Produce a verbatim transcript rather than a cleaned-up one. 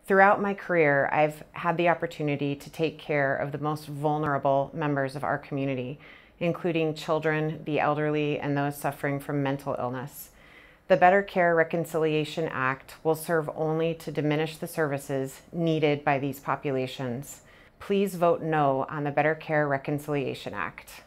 Throughout my career, I've had the opportunity to take care of the most vulnerable members of our community, including children, the elderly, and those suffering from mental illness. The Better Care Reconciliation Act will serve only to diminish the services needed by these populations. Please vote no on the Better Care Reconciliation Act.